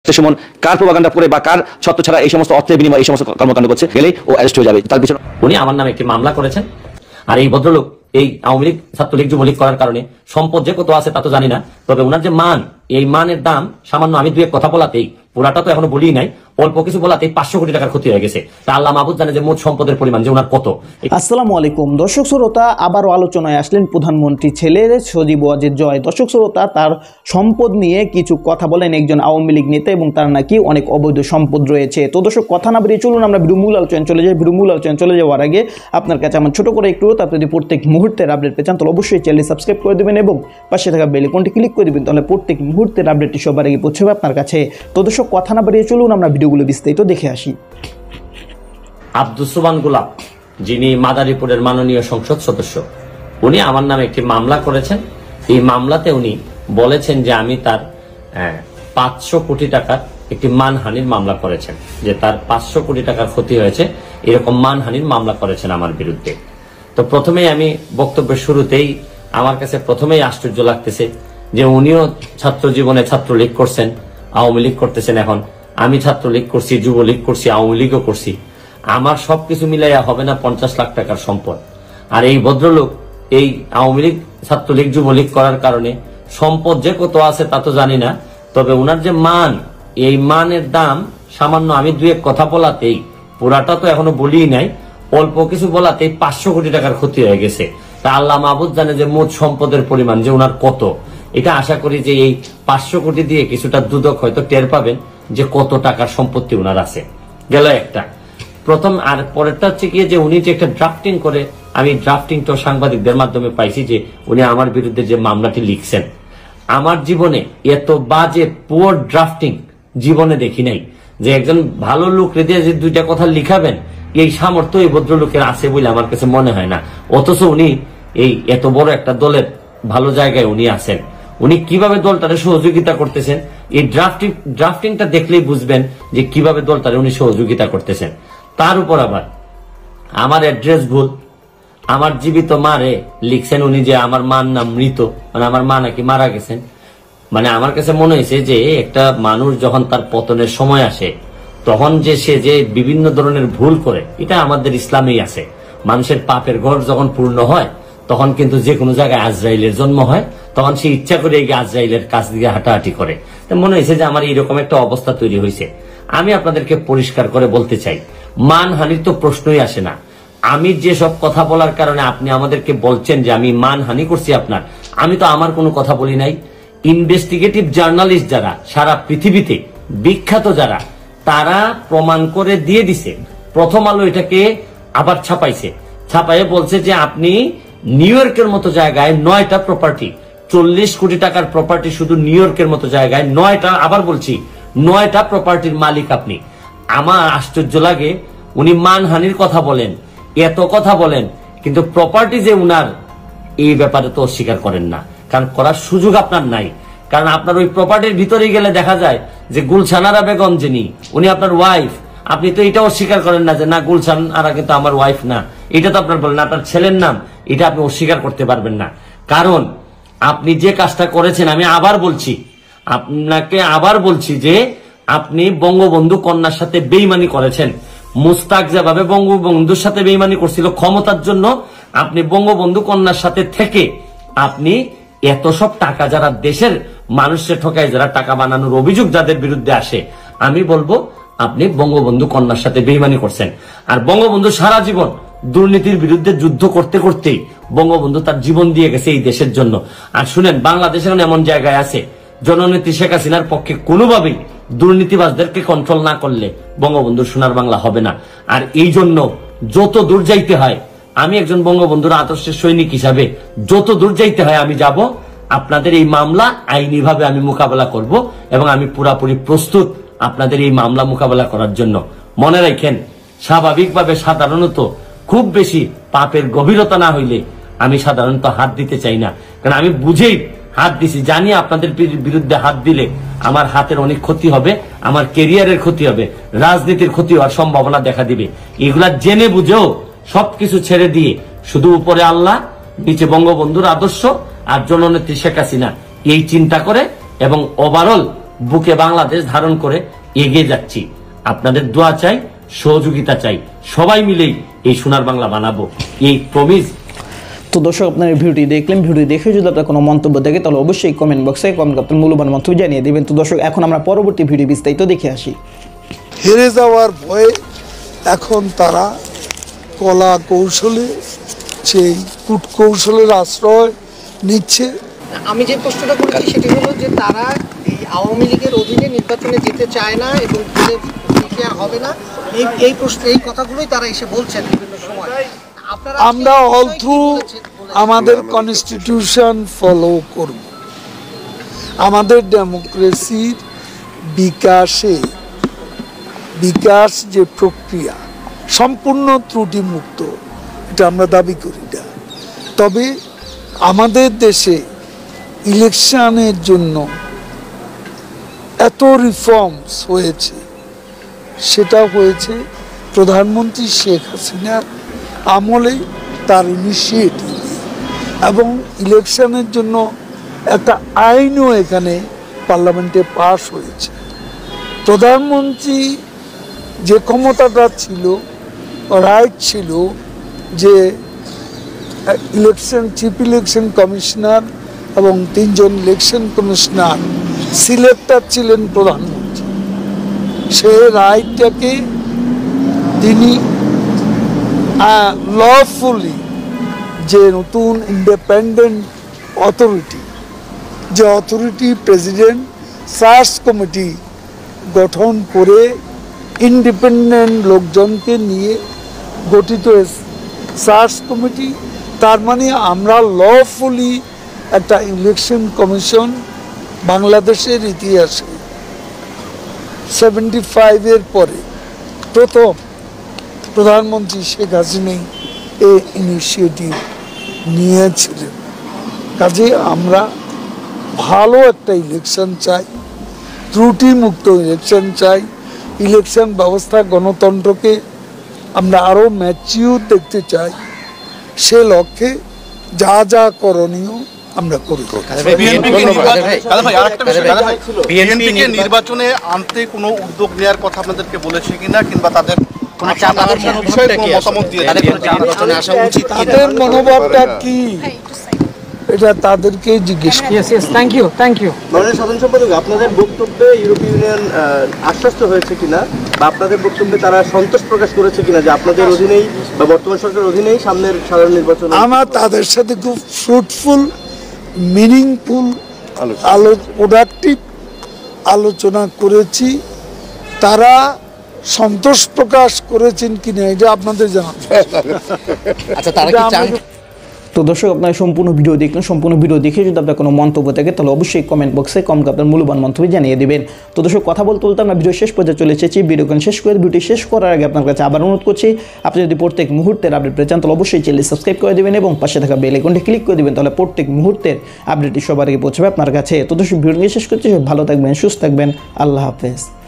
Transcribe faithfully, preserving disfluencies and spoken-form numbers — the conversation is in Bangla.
সুমন কার প্রোপাগান্ডা করে বা কার সত্য ছাড়া এই সমস্ত অর্থের বিনিময়ে এই সমস্ত কর্মকাণ্ড করছে গেলেই ও অ্যারেস্ট হয়ে যাবে। তার পিছনে উনি আমার নামে একটি মামলা করেছেন। আর এই ভদ্রলোক এই আওয়ামী লীগ ছাত্রলীগ যুবলীগ করার কারণে সম্পদ যে কত আছে তা তো জানি না, তবে ওনার যে মান, এই মানের দাম সামান্য আমি দুই এক কথা বলাতেই, পুরাটা তো এখনো বলি নাই, অল্প কিছু বলাতেই পাঁচশো কোটি টাকার ক্ষতি হয়ে গেছে। তা আল্লাহ মাহবুদ জানে যে মোট সম্পদের পরিমাণ যে ওনার কত। আসসালামু আলাইকুম দর্শক শ্রোতা, আবারও আলোচনায় আসলেন প্রধানমন্ত্রী ছেলের সজীব ওয়াজেদ জয়। দর্শক শ্রোতা, তার সম্পদ নিয়ে কিছু কথা বলেন একজন আওয়ামী লীগ নেতা এবং তার নাকি অনেক অবৈধ সম্পদ রয়েছে। তো দর্শক, কথা না বেরিয়ে চলুন আমরা ভিডিও মূল আলোচনায় চলে যাই। ভিডিও মূল আলোচনায় চলে যাওয়ার আগে আপনার কাছে আমার ছোট করে একটু, তারপর যদি প্রত্যেক মুহূর্তের আপডেট পেয়ে চান তাহলে অবশ্যই চ্যানেলটি সাবস্ক্রাইব করে দেবেন এবং পাশে থাকা বেল আইকনটি ক্লিক করে দেবেন, তাহলে প্রত্যেক মুহূর্তের আপডেটটি সবার আগে পৌঁছবে আপনার কাছে। তো দর্শক, কথা না বেরিয়ে চলুন আমরা ভিডিওগুলো বিস্তারিত দেখে আসি। আব্দুস সুবহান গোলাপ, যিনি মাদারীপুরের মাননীয় সংসদ সদস্য, উনি আমার নামে একটি মামলা করেছেন। এই মামলাতে উনি বলেছেন যে আমি তার পাঁচশো কোটি টাকার একটি মানহানির মামলা করেছেন, যে তার পাঁচশো কোটি টাকার ক্ষতি হয়েছে, এরকম মানহানির মামলা করেছেন আমার বিরুদ্ধে। তো প্রথমেই আমি বক্তব্যের শুরুতেই আমার কাছে প্রথমেই আশ্চর্য লাগতেছে যে উনিও ছাত্র জীবনে ছাত্রলীগ করছেন, আওয়ামী লীগ করতেছেন। এখন আমি ছাত্রলীগ করছি, যুবলীগ করছি, আওয়ামী লীগও করছি, আমার সবকিছু মিলাইয়া হবে না পঞ্চাশ লাখ টাকার সম্পদ। আর এই ভদ্রলোক এই আওয়ামী লীগ ছাত্রলীগ যুবলীগ করার কারণে সম্পদ যে কত আছে তা তো জানি না, তবে ওনার যে মান, এই মানের দাম সামান্য আমি দুই এক কথা বলাতেই, পুরাটা তো এখনো বলি নাই, অল্প কিছু বলাতেই পাঁচশো কোটি টাকার ক্ষতি হয়ে গেছে। তা আল্লাহ মাহবুদ জানে যে মোট সম্পদের পরিমাণ যে ওনার কত। এটা আশা করি যে এই পাঁচশো কোটি দিয়ে কিছুটা দুদক হয়তো টের পাবেন যে কত টাকার সম্পত্তি ওনার আছে। গেল একটা প্রথম। আর পরেরটা হচ্ছে কি, যে উনি যে একটা ড্রাফটিং করে, আমি ড্রাফটিংটা সাংবাদিকদের মাধ্যমে পাইছি যে উনি আমার বিরুদ্ধে যে মামলাটি লিখছেন, আমার জীবনে এত বাজে পুয়ার ড্রাফটিং জীবনে দেখি নাই। যে একজন ভালো লোক রেখে যে দুইটা কথা লিখাবেন, এই সামর্থ্য এই ভদ্রলোকের আছে বলে আমার কাছে মনে হয় না। অথচ উনি এই এত বড় একটা দলের ভালো জায়গায় উনি আছেন। উনি কিভাবে দলটারে সহযোগিতা করতেছেন, এই ড্রাফটিং ড্রাফটিংটা দেখলেই বুঝবেন যে কিভাবে দলটারে উনি সহযোগিতা করতেছেন। তার উপর আবার আমার অ্যাড্রেস ভুল, আমার জীবিত মারে লিখছেন উনি যে আমার মার নাম মৃত, মানে আমার মা নাকি মারা গেছেন। মানে আমার কাছে মনে হয়েছে যে একটা মানুষ যখন তার পতনের সময় আসে, তখন যে সে যে বিভিন্ন ধরনের ভুল করে, এটা আমাদের ইসলামেই আছে। মানুষের পাপের ঘর যখন পূর্ণ হয়, তখন কিন্তু যে কোনো জায়গায় আজরাইলের জন্ম হয়, তখন সে ইচ্ছা করে এই আজরাইলের কাছ দিকে হাঁটাহাঁটি করে। মনে হয়েছে যে আমার এইরকম একটা অবস্থা তৈরি হয়েছে। আমি আপনাদেরকে পরিষ্কার করে বলতে চাই, মানহানির তো প্রশ্নই আসে না। আমি যেসব কথা বলার কারণে আপনি আমাদেরকে বলছেন যে আমি মানহানি করছি আপনার, আমি তো আমার কোনো কথা বলি নাই। ইনভেস্টিগেটিভ জার্নালিস্ট যারা সারা পৃথিবীতে বিখ্যাত, যারা তারা প্রমাণ করে দিয়ে দিছে। প্রথম আলো এটাকে আবার ছাপাইছে, ছাপাইয়ে বলছে যে আপনি নিউ ইয়র্কের মতো জায়গায় নয়টা প্রপার্টি, চল্লিশ কোটি টাকার প্রপার্টি শুধু নিউ ইয়র্কের মতো জায়গায় নয়টা, আবার বলছি নয়টা প্রপার্টির মালিক আপনি। আমার আশ্চর্য লাগে, উনি মানহানির কথা বলেন, এত কথা বলেন, কিন্তু প্রপার্টি যে উনার, এই ব্যাপারে তো অস্বীকার করেন না, কারণ করার সুযোগ আপনার নাই। কারণ আপনার ওই প্রপার্টির ভিতরে গেলে দেখা যায় যে গুলশানারা বেগম যিনি, উনি আপনার ওয়াইফ। আপনি তো এটা অস্বীকার করেন না যে না গুলশান আরা কিন্তু আমার ওয়াইফ না, এটা তো আপনার বলেন। আপনার ছেলের নাম, এটা আপনি অস্বীকার করতে পারবেন না। কারণ আপনি যে কাজটা করেছেন, আমি আবার বলছি, আপনাকে আবার বলছি যে আপনি বঙ্গবন্ধু কন্যার সাথে বেইমানি করেছেন। মুস্তাক যেভাবে বঙ্গবন্ধুর সাথে বেইমানি করছিল ক্ষমতার জন্য, আপনি বঙ্গবন্ধু কন্যার সাথে থেকে আপনি এত সব টাকা যারা দেশের মানুষের ঠকায়, যারা টাকা বানানোর অভিযোগ যাদের বিরুদ্ধে আসে, আমি বলবো আপনি বঙ্গবন্ধু কন্যার সাথে বেইমানি করছেন। আর বঙ্গবন্ধু সারা জীবন দুর্নীতির বিরুদ্ধে যুদ্ধ করতে করতেই বঙ্গবন্ধু তার জীবন দিয়ে গেছে এই দেশের জন্য। আর শুনেন, বাংলাদেশ এখন এমন জায়গায় আছে, জননেত্রী শেখ হাসিনার পক্ষে কোনোভাবেই দুর্নীতিবাজদেরকে কন্ট্রোল না করলে বঙ্গবন্ধুর সোনার বাংলা হবে না। আর এই জন্য যত দূর যাইতে হয়, আমি একজন বঙ্গবন্ধুর আদর্শের সৈনিক হিসাবে যত দূর যাইতে হয় আমি যাব। আপনাদের এই মামলা আইনিভাবে আমি মোকাবেলা করব এবং আমি পুরাপুরি প্রস্তুত আপনাদের এই মামলা মোকাবেলা করার জন্য। মনে রাখেন, স্বাভাবিকভাবে সাধারণত খুব বেশি পাপের গভীরতা না হইলে আমি সাধারণত হাত দিতে চাই না, কারণ আমি বুঝেই হাত দিছি, জানি আপনাদের বিরুদ্ধে হাত দিলে আমার হাতের অনেক ক্ষতি হবে, আমার ক্যারিয়ারের ক্ষতি হবে, রাজনীতির ক্ষতি হওয়ার সম্ভাবনা দেখা দিবে। এগুলা জেনে বুঝেও সবকিছু ছেড়ে দিয়ে শুধু উপরে আল্লাহ, নিচে বঙ্গবন্ধুর আদর্শ আর জননেত্রী শেখ হাসিনা, এই চিন্তা করে এবং ওভারঅল বুকে বাংলাদেশ ধারণ করে এগিয়ে যাচ্ছি। আপনাদের দোয়া চাই, সহযোগিতা চাই, সবাই মিলেই এই সোনার বাংলা বানাবো, এই প্রমিস। তো দর্শক, আপনার এই ভিডিওটি দেখলেন। ভিডিও দেখে যদি আপনার কোনো মন্তব্য থাকে তাহলে অবশ্যই কমেন্ট বক্সে কমেন্ট করতে মূল্যবান মন্তব্য জানিয়ে দেবেন। তো দর্শক, এখন আমরা পরবর্তী ভিডিও বিস্তারিত দেখে আসি। হেরে যাওয়ার ভয়ে এখন তারা কলা কৌশলে সেই কূটকৌশলের আশ্রয় নিচ্ছে। আমি যে প্রশ্নটা করেছি সেটি হলো যে তারা এই আওয়ামী লীগের অধীনে নির্বাচনে যেতে চায় না এবং জিতে আর হবে না, এই এই প্রশ্ন এই কথাগুলোই তারা এসে বলছেন বিভিন্ন সময়। আমরা অল থ্রু আমাদের কনস্টিটিউশন ফলো করব, আমাদের ডেমোক্রেসির বিকাশে বিকাশ যে প্রক্রিয়া সম্পূর্ণ ত্রুটিমুক্ত, এটা আমরা দাবি করি না। তবে আমাদের দেশে ইলেকশনের জন্য এত রিফর্মস হয়েছে, সেটা হয়েছে প্রধানমন্ত্রী শেখ হাসিনার আমলে, তার ইনিশিয়েটিভ, এবং ইলেকশনের জন্য একটা আইনও এখানে পার্লামেন্টে পাস হয়েছে। প্রধানমন্ত্রী যে ক্ষমতাটা ছিল, রাইট ছিল যে ইলেকশন চিফ ইলেকশন কমিশনার এবং তিনজন ইলেকশন কমিশনার সিলেক্টার ছিলেন প্রধানমন্ত্রী। সেই রাইটটাকে তিনি লফুলি যে নতুন ইন্ডিপেন্ডেন্ট অথরিটি, যে অথরিটি প্রেসিডেন্ট সার্চ কমিটি গঠন করে ইন্ডিপেন্ডেন্ট লোকজনকে নিয়ে গঠিত সার্চ কমিটি, তার মানে আমরা লফুলি একটা ইলেকশন কমিশন বাংলাদেশের ইতিহাসে সেভেন্টি ফাইভের পরে প্রথম প্রধানমন্ত্রী শেখ হাসিনা এই ইনিশিয়েটিভ নিয়েছিলেন। কাজে আমরা ভালো একটা ইলেকশন চাই, ত্রুটিমুক্ত ইলেকশন চাই। ইলেকশন ব্যবস্থা, গণতন্ত্রকে আমরা আরও ম্যাচিউর দেখতে চাই। সে লক্ষ্যে যা যা করণীয় আমরা করি। বিএনপিকে নির্বাচনে আনতে কোনো উদ্যোগ নেওয়ার কথা আপনাদেরকে বলেছে কিনা, কিংবা তাদের তাদের মনোভাবটা কি, এটা তাদেরকে জিজ্ঞেস করি। থ্যাংক ইউ থ্যাংক ইউ মাননীয় সাধারণ সম্পাদক, আপনাদের বক্তব্যে ইউরোপীয় ইউনিয়ন আশ্বস্ত হয়েছে কিনা, বা আপনাদের বক্তব্যে তারা সন্তোষ প্রকাশ করেছে কিনা যে আপনাদের অধীনেই বা বর্তমান সরকারের অধীনেই সামনের সাধারণ নির্বাচন? আমার তাদের সাথে খুব ফ্রুটফুল, মিনিংফুল, আলো প্রোডাক্টিভ আলোচনা করেছি। তারা সন্তোষ প্রকাশ করেছেন কিনা এটা আপনাদের জানাতে। আচ্ছা, তারা কি চান? তো দর্শক, আপনারা সম্পূর্ণ ভিডিও দেখলেন। সম্পূর্ণ ভিডিও দেখে যদি আপনার কোনো মন্তব্য থাকে তাহলে অবশ্যই কমেন্ট বক্সে কমেন্ট আপনার মূল্যবান মন্তব্য জানিয়ে দেবেন। তো দর্শক, কথা বলতে বলতে আমরা ভিডিও শেষ পর্যায়ে চলে এসেছি। ভিডিওখান শেষ করে ভিডিওটি শেষ করার আগে আপনার কাছে আবার অনুরোধ করছি, আপনি যদি প্রত্যেক মুহূর্তের আপডেট পেতে চান তাহলে অবশ্যই চ্যানেল সাবস্ক্রাইব করে দেবেন এবং পাশে থাকা বেল আইকনটি ক্লিক করে দেবেন, তাহলে প্রত্যেক মুহূর্তের আপডেটটি সবার আগে পৌঁছাবে আপনার কাছে। তো দর্শক, ভিডিও শেষ করছি। ভালো থাকবেন, সুস্থ থাকবেন, আল্লাহ হাফেজ।